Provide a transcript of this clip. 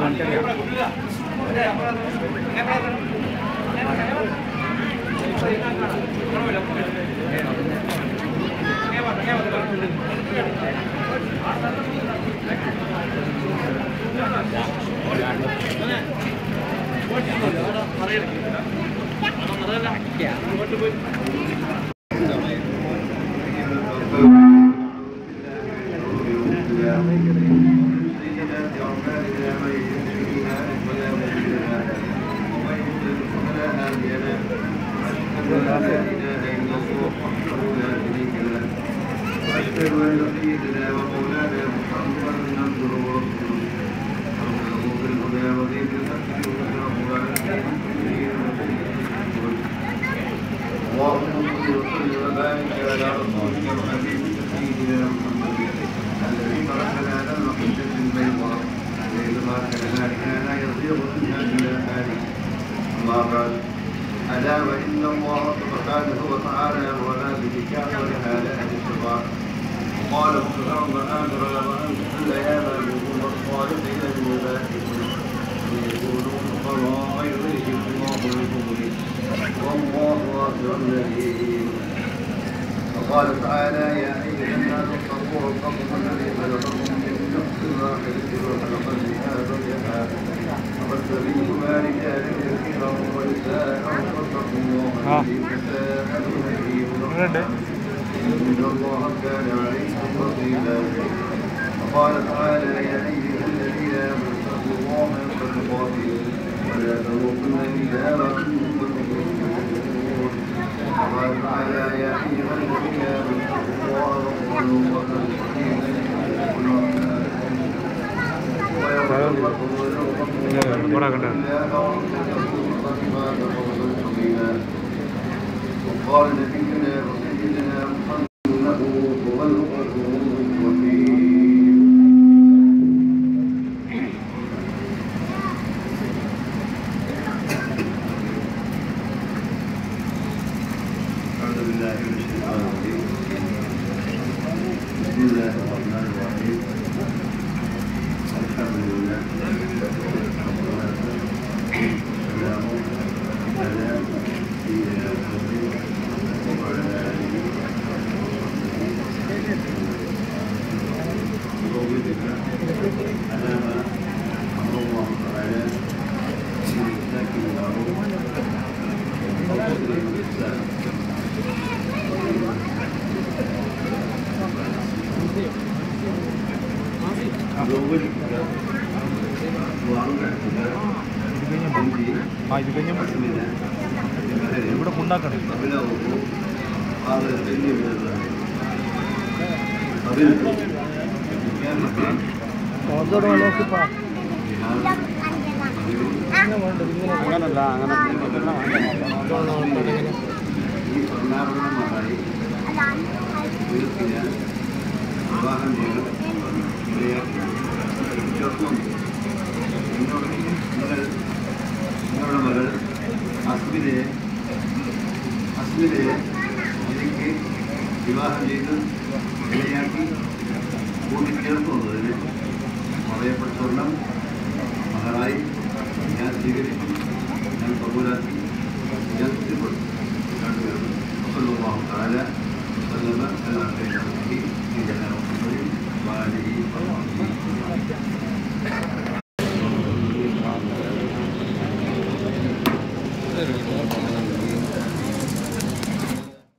ألا وإن الله سبحانه وتعالى ولا بذكاء ولها لأهل الشفاعة قال سبحانه وآمر وأنزل يا بلغون الصالحين لعبادكم ليكونوا فقراء يغنيهم الله من فضله والله واسع عليم. وقال تعالى يا أيها الناس اتقوا ربكم الذي خلقكم من نفس واحدة وخلق منها زوجها وبث منهما رجالا كثيرا ونساء واتقوا الله الذي تساءلون به والأرحام إن الله كان عليكم رقيبا. وقال تعالى يا أيها الذين آمنوا اتقوا الله حق تقاته ولا تموتن إلا وأنتم مسلمون. وقال تعالى يا أيها الذين آمنوا اتقوا الله وقولوا قولا سديدا وقال نبينا وسيدنا محمد له هو الغفور الرحيم. أعوذ بالله من الشيطان الرجيم. بسم الله الرحمن الرحيم. الحمد لله والصلاة والسلام على سيدنا محمد وعلى آله وصحبه على ما أمر الله تعالى من إمساك بالمعروف وقصد الإحسان. ഇവിടെ ഉണ്ടാക്കണം അങ്ങനല്ല ഈ സ്വർണ്ണാഭരണമായി വിവാഹം ചെയ്ത് നിങ്ങളുടെ മകൾ അസ്മിതയെ എനിക്ക് വിവാഹം ചെയ്ത് ഇടയാക്കി കൂട്ടിച്ചേർക്കുന്നതിന് പറയപ്പെട്ട സ്വർണം മകളായി ഞാൻ സ്വീകരിച്ചു, ഞാൻ കബൂലാക്കി, ഞാൻ തൃപ്തിപ്പെട്ടു. രണ്ടുപേരും അല്ലാഹു തആല വസല്ലമ അലാ ഖൈരി സയ്യിദിനാ മുഹമ്മദ് വഅലിഹി വസഹ്ബിഹി.